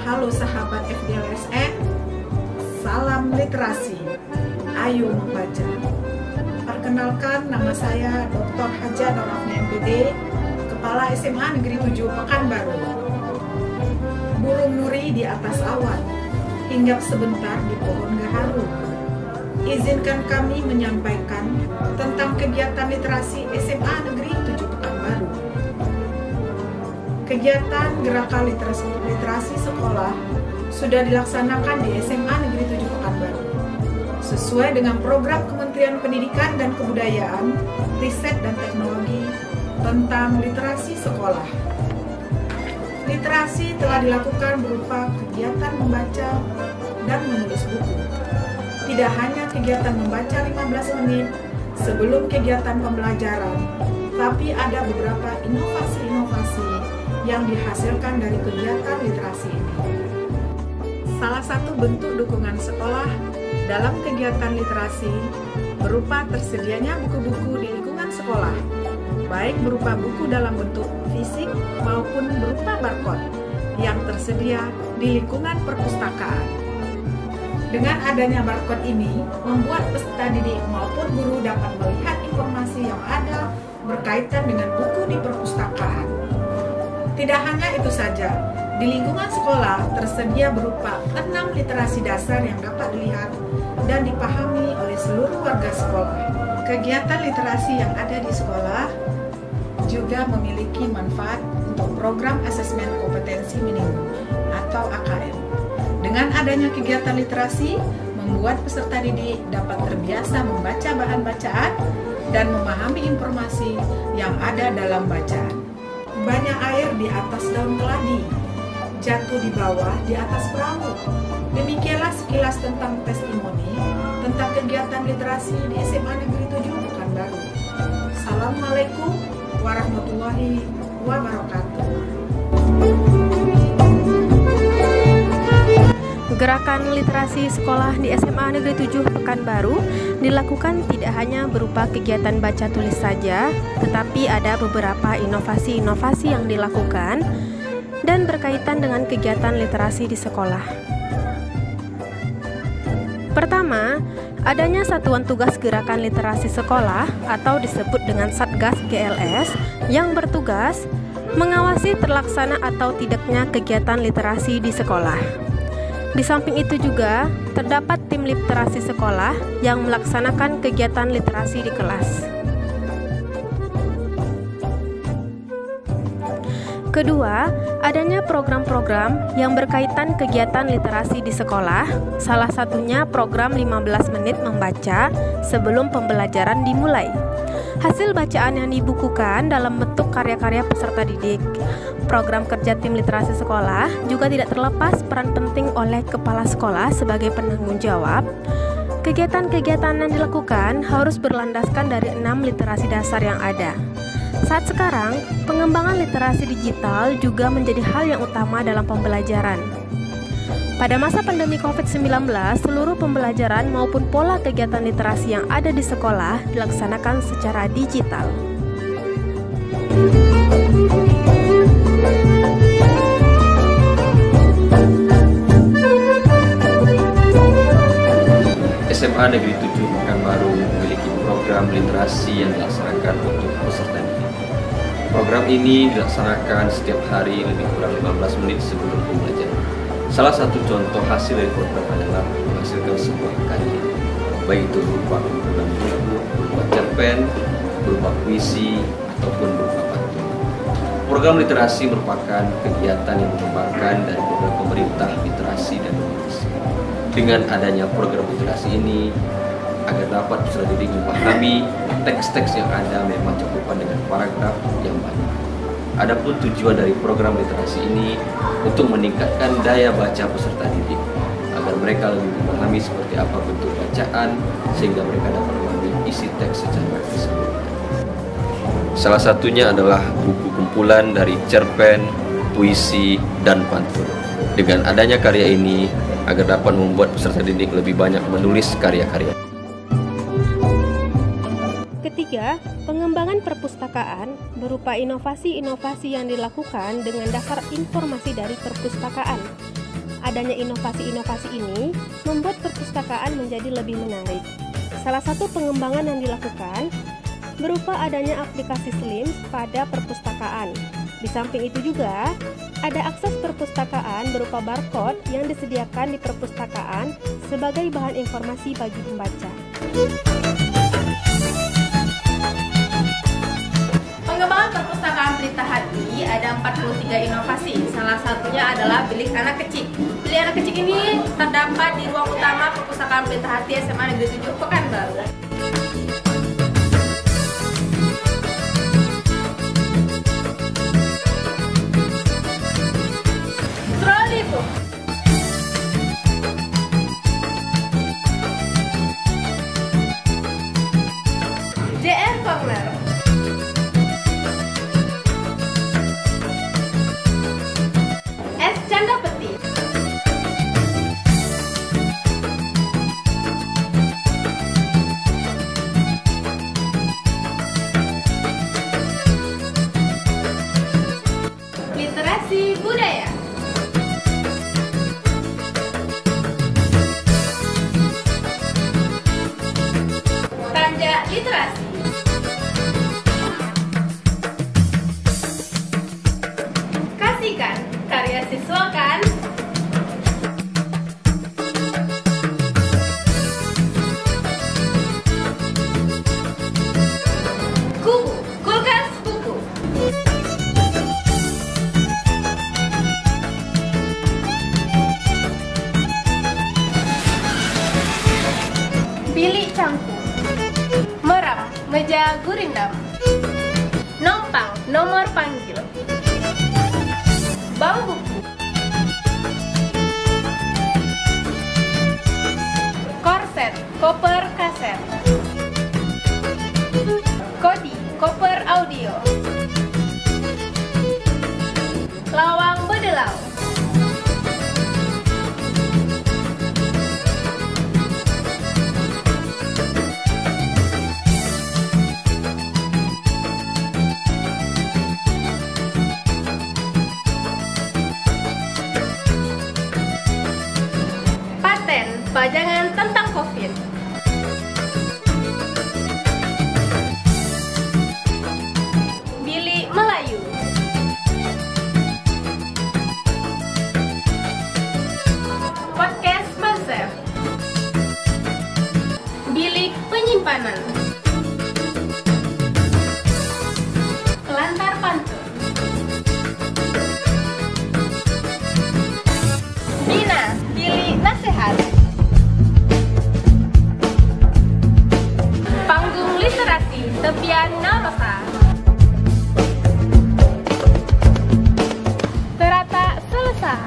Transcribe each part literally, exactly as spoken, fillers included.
Halo sahabat F D L S N, salam literasi, ayo membaca. Perkenalkan, nama saya Doktor Haja Norafni M Pd, Kepala S M A Negeri tujuh Pekanbaru. Burung nuri di atas awan, hinggap sebentar di pohon gaharu. Izinkan kami menyampaikan tentang kegiatan literasi S M A Negeri tujuh Pekanbaru. Kegiatan gerakan literasi, literasi sekolah sudah dilaksanakan di S M A Negeri tujuh Pekanbaru sesuai dengan program Kementerian Pendidikan dan Kebudayaan, Riset dan Teknologi tentang literasi sekolah. Literasi telah dilakukan berupa kegiatan membaca dan menulis buku. Tidak hanya kegiatan membaca lima belas menit sebelum kegiatan pembelajaran, tapi ada beberapa inovasi-inovasi yang dihasilkan dari kegiatan literasi ini. Salah satu bentuk dukungan sekolah dalam kegiatan literasi berupa tersedianya buku-buku di lingkungan sekolah, baik berupa buku dalam bentuk fisik maupun berupa barcode yang tersedia di lingkungan perpustakaan. Dengan adanya barcode ini, membuat peserta didik maupun guru dapat melihat informasi yang ada berkaitan dengan buku di perpustakaan. Tidak hanya itu saja, di lingkungan sekolah tersedia berupa enam literasi dasar yang dapat dilihat dan dipahami oleh seluruh warga sekolah. Kegiatan literasi yang ada di sekolah juga memiliki manfaat untuk program asesmen kompetensi minimum atau A K M. Dengan adanya kegiatan literasi, membuat peserta didik dapat terbiasa membaca bahan bacaan dan memahami informasi yang ada dalam bacaan. Banyak air di atas daun keladi, jatuh di bawah di atas perahu. Demikianlah sekilas tentang testimoni tentang kegiatan literasi di S M A Negeri tujuh Pekanbaru. Assalamualaikum warahmatullahi wabarakatuh. Gerakan literasi sekolah di S M A Negeri tujuh Pekanbaru dilakukan tidak hanya berupa kegiatan baca tulis saja, tetapi ada beberapa inovasi-inovasi yang dilakukan dan berkaitan dengan kegiatan literasi di sekolah. Pertama, adanya satuan tugas gerakan literasi sekolah atau disebut dengan Satgas G L S yang bertugas mengawasi terlaksana atau tidaknya kegiatan literasi di sekolah. Di samping itu juga terdapat tim literasi sekolah yang melaksanakan kegiatan literasi di kelas. Kedua, adanya program-program yang berkaitan kegiatan literasi di sekolah, salah satunya program lima belas menit membaca sebelum pembelajaran dimulai. Hasil bacaan yang dibukukan dalam bentuk karya-karya peserta didik. Program kerja tim literasi sekolah juga tidak terlepas peran penting oleh kepala sekolah sebagai penanggung jawab. Kegiatan-kegiatan yang dilakukan harus berlandaskan dari enam literasi dasar yang ada. Saat sekarang, pengembangan literasi digital juga menjadi hal yang utama dalam pembelajaran. Pada masa pandemi covid sembilan belas, seluruh pembelajaran maupun pola kegiatan literasi yang ada di sekolah dilaksanakan secara digital. S M A Negeri tujuh Pekanbaru memiliki program literasi yang dilaksanakan untuk peserta didik. Program ini dilaksanakan setiap hari lebih kurang lima belas menit sebelum pembelajaran. Salah satu contoh hasil dari program adalah menghasilkan sebuah karya, baik itu berupa kumpulan buku, berupa cerpen, berupa puisi, ataupun berupa pantun. Program literasi merupakan kegiatan yang mengembangkan dari program pemerintah literasi dan inovasi. Dengan adanya program literasi ini, agar dapat peserta didik memahami teks-teks yang ada memang cakupan dengan paragraf yang banyak. Adapun tujuan dari program literasi ini untuk meningkatkan daya baca peserta didik agar mereka lebih memahami seperti apa bentuk bacaan sehingga mereka dapat memahami isi teks secara keseluruhan. Salah satunya adalah buku kumpulan dari cerpen, puisi, dan pantun. Dengan adanya karya ini agar dapat membuat peserta didik lebih banyak menulis karya-karya. Ketiga, pengembangan perpustakaan berupa inovasi-inovasi yang dilakukan dengan dasar informasi dari perpustakaan. adanya inovasi-inovasi ini membuat perpustakaan menjadi lebih menarik. Salah satu pengembangan yang dilakukan berupa adanya aplikasi Slims pada perpustakaan. Di samping itu juga, ada akses perpustakaan berupa barcode yang disediakan di perpustakaan sebagai bahan informasi bagi pembaca. Pengembangan perpustakaan Pelita Hati ada empat puluh tiga inovasi. Salah satunya adalah bilik anak kecil. Bilik anak kecil ini terdapat di ruang utama perpustakaan Pelita Hati S M A Negeri tujuh Pekanbaru. J R Corner. S Canda Peti. Literasi budaya. Tanja literasi. Kasihkan karya siswa kan. Kubu, kulkas buku. Bilik cangkul. Meram, meja gurindam. Nompang, nomor panggil. Bank buku. Korset, koper kaset. Kodi, koper audio. Lawang bedelau. Pajangan tentang COVID. Bilik Melayu. Podcast Mansef. Bilik penyimpanan. Lantar pantun. Bina, bilik nasihat. Panggung literasi tepian Narosa. Terata selesai.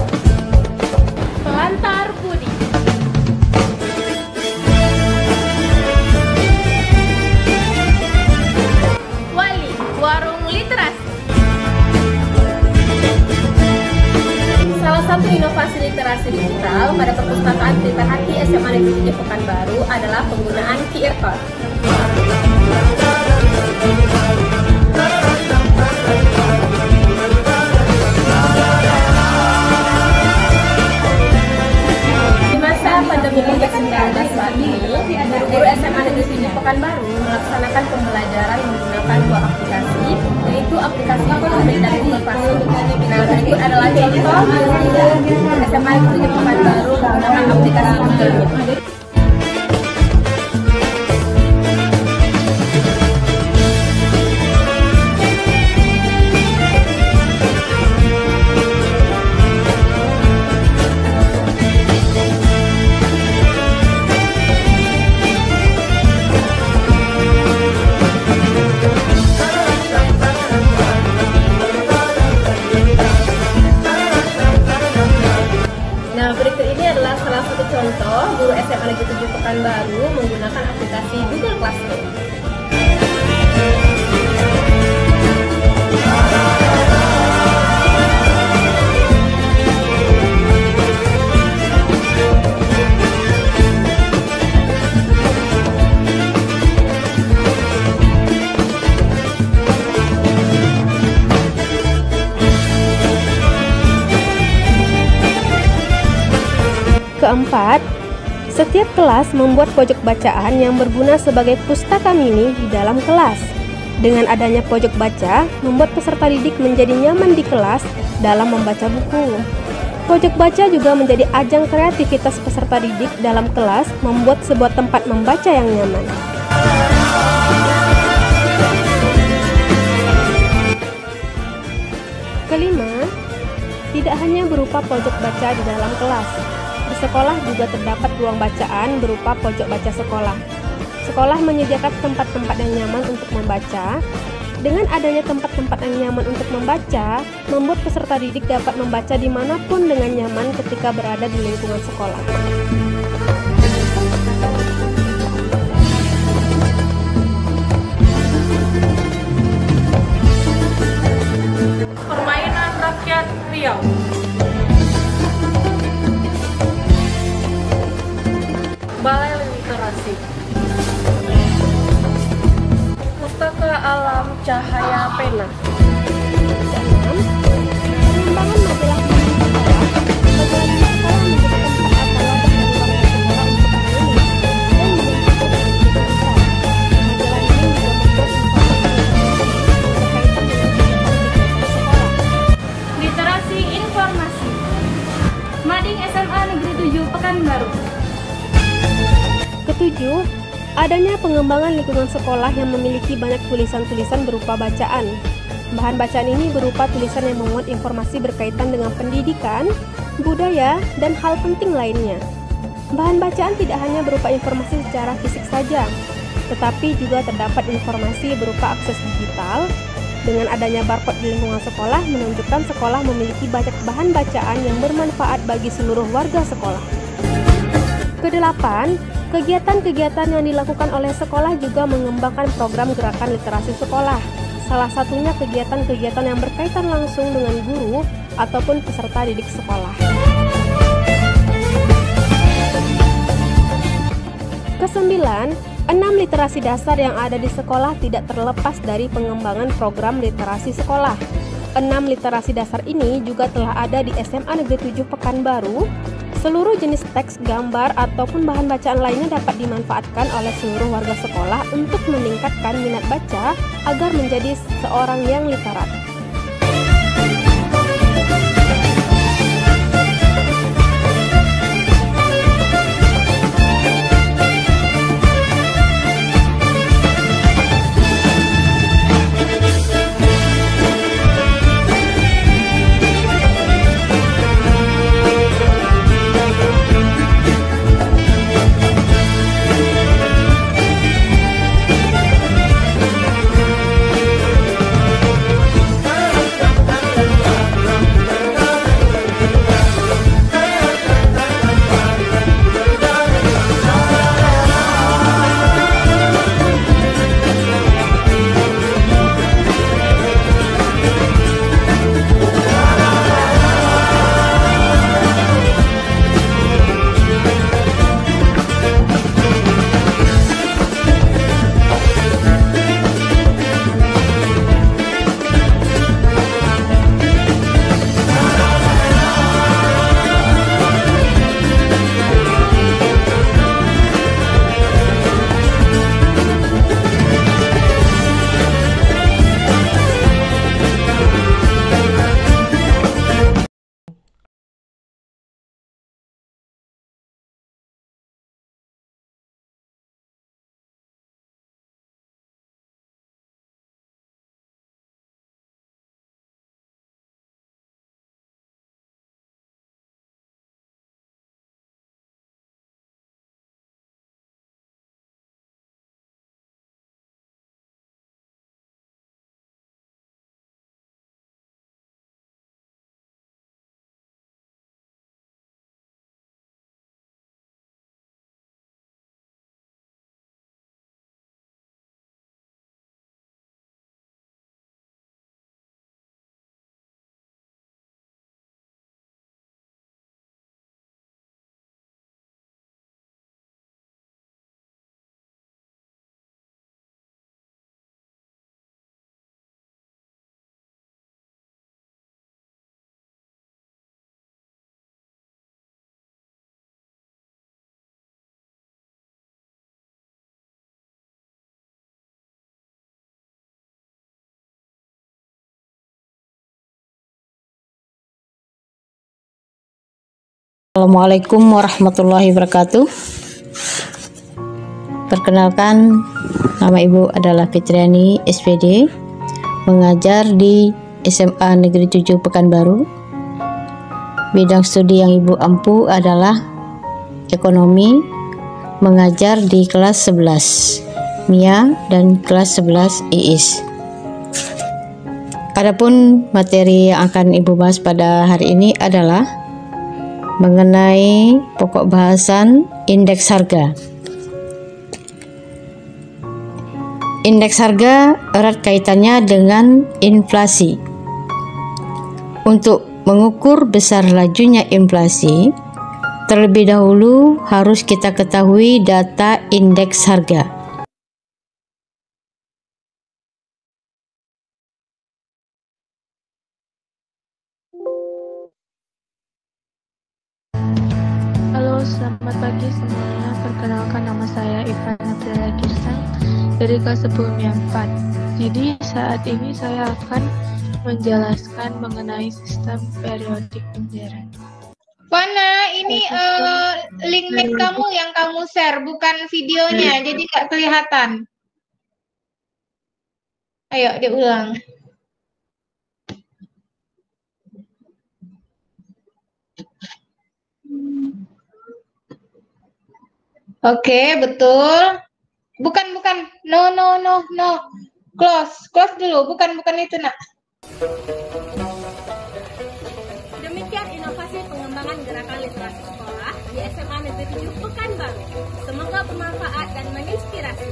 Pelantar Budi. Wali, warung literasi. Salah satu inovasi literasi digital pada perpustakaan Pelita Hati S M A Negeri tujuh Pekanbaru adalah penggunaan Q R Code. Di masa pandemi covid sembilan belas saat ini, guru-guru S M A Negeri tujuh Pekanbaru melaksanakan pembelajaran menggunakan dua aplikasi, yaitu aplikasi Google dan Google Classroom. Nah, berikut adalah contoh S M A Negeri tujuh Pekanbaru menggunakan aplikasi Google Meet. Contoh, guru S M A Negeri tujuh Pekanbaru menggunakan aplikasi Google Classroom. Keempat, setiap kelas membuat pojok bacaan yang berguna sebagai pustaka mini di dalam kelas. Dengan adanya pojok baca, membuat peserta didik menjadi nyaman di kelas dalam membaca buku. Pojok baca juga menjadi ajang kreativitas peserta didik dalam kelas, membuat sebuah tempat membaca yang nyaman. Kelima, tidak hanya berupa pojok baca di dalam kelas. Di sekolah juga terdapat ruang bacaan berupa pojok baca sekolah. Sekolah menyediakan tempat-tempat yang nyaman untuk membaca. Dengan adanya tempat-tempat yang nyaman untuk membaca, membuat peserta didik dapat membaca dimanapun dengan nyaman ketika berada di lingkungan sekolah. Permainan rakyat Riau. Balai literasi. Pustaka alam cahaya pena. Keenam, pengembangan majalah mini sekolah. Majalah mini sekolah menjadi tempat atau wadah dari warga sekolah untuk menulis dan menyampaikan ide besar. Majalah ini juga membuat informasi berkaitan dengan kegiatan-kegiatan sekolah. Literasi informasi. Mading S M A Negeri tujuh Pekanbaru. Ketujuh, adanya pengembangan lingkungan sekolah yang memiliki banyak tulisan-tulisan berupa bacaan. Bahan bacaan ini berupa tulisan yang memuat informasi berkaitan dengan pendidikan, budaya, dan hal penting lainnya. Bahan bacaan tidak hanya berupa informasi secara fisik saja, tetapi juga terdapat informasi berupa akses digital. Dengan adanya barcode di lingkungan sekolah menunjukkan sekolah memiliki banyak bahan bacaan yang bermanfaat bagi seluruh warga sekolah. Kedelapan, kegiatan-kegiatan yang dilakukan oleh sekolah juga mengembangkan program gerakan literasi sekolah. Salah satunya kegiatan-kegiatan yang berkaitan langsung dengan guru ataupun peserta didik sekolah. Kesembilan, enam literasi dasar yang ada di sekolah tidak terlepas dari pengembangan program literasi sekolah. Enam literasi dasar ini juga telah ada di S M A Negeri tujuh Pekanbaru. Seluruh jenis teks, gambar, ataupun bahan bacaan lainnya dapat dimanfaatkan oleh seluruh warga sekolah untuk meningkatkan minat baca agar menjadi seorang yang literat. Assalamualaikum warahmatullahi wabarakatuh. Perkenalkan, nama Ibu adalah Fitriani S P D, mengajar di S M A Negeri tujuh Pekanbaru. Bidang studi yang Ibu ampu adalah ekonomi, mengajar di kelas sebelas M I A dan kelas sebelas I I S. Adapun materi yang akan Ibu bahas pada hari ini adalah mengenai pokok bahasan indeks harga. Indeks harga erat kaitannya dengan inflasi. Untuk mengukur besar lajunya inflasi, terlebih dahulu harus kita ketahui data indeks harga. Halo, selamat pagi semuanya. Perkenalkan, nama saya Ivan Aprila Kirsang dari kelas sepuluh M I A empat. Jadi saat ini saya akan menjelaskan mengenai sistem periodik pembayaran. Wana, ini uh, link meet kamu yang kamu share, bukan videonya, jadi nggak kelihatan. Ayo diulang. Oke, betul. Bukan, bukan. No, no, no, no. Close, close dulu. Bukan, bukan itu, nak. Demikian inovasi pengembangan gerakan literasi sekolah di S M A Negeri tujuh Pekanbaru. Semoga bermanfaat dan menginspirasi.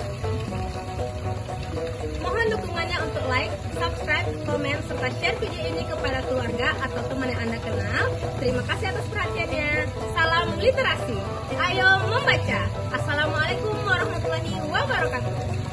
Mohon dukungannya untuk like, subscribe, komen, serta share video ini kepada keluarga atau teman yang Anda kenal. Terima kasih atas perhatiannya. Salam literasi. Ayo membaca. Assalamualaikum warahmatullahi wabarakatuh.